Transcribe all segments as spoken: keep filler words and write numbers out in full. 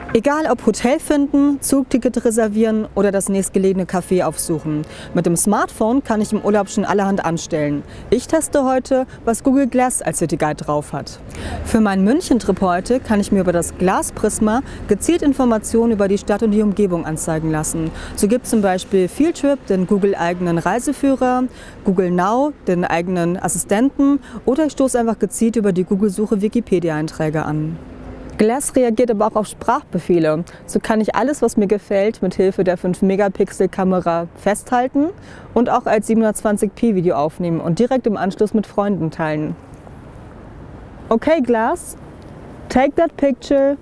Egal ob Hotel finden, Zugticket reservieren oder das nächstgelegene Café aufsuchen. Mit dem Smartphone kann ich im Urlaub schon allerhand anstellen. Ich teste heute, was Google Glass als City Guide drauf hat. Für meinen München-Trip heute kann ich mir über das Glass Prisma gezielt Informationen über die Stadt und die Umgebung anzeigen lassen. So gibt es zum Beispiel Fieldtrip, den Google-eigenen Reiseführer, Google Now, den eigenen Assistenten, oder ich stoße einfach gezielt über die Google-Suche Wikipedia-Einträge an. Glass reagiert aber auch auf Sprachbefehle. So kann ich alles, was mir gefällt, mit Hilfe der fünf Megapixel Kamera festhalten und auch als siebenhundertzwanzig p Video aufnehmen und direkt im Anschluss mit Freunden teilen. Okay, Glass, take that picture.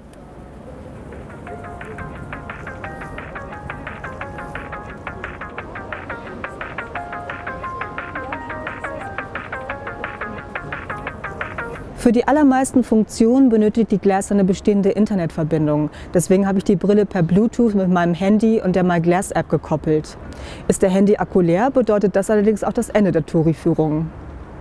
Für die allermeisten Funktionen benötigt die Glass eine bestehende Internetverbindung. Deswegen habe ich die Brille per Bluetooth mit meinem Handy und der My Glass App gekoppelt. Ist der Handy-Akku leer, bedeutet das allerdings auch das Ende der Touri-Führung.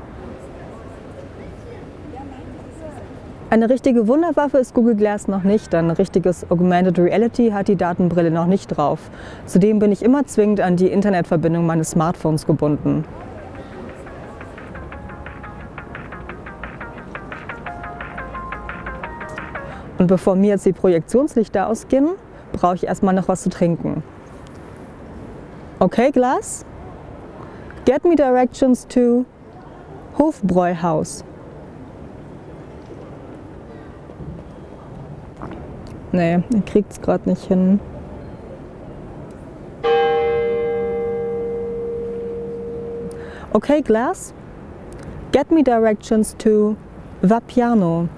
Eine richtige Wunderwaffe ist Google Glass noch nicht, denn ein richtiges Augmented Reality hat die Datenbrille noch nicht drauf. Zudem bin ich immer zwingend an die Internetverbindung meines Smartphones gebunden. Und bevor mir jetzt die Projektionslichter ausgehen, brauche ich erstmal noch was zu trinken. Okay, Glass? Get me directions to Hofbräuhaus. Nee, ihr kriegt es gerade nicht hin. Okay, Glass? Get me directions to Vapiano.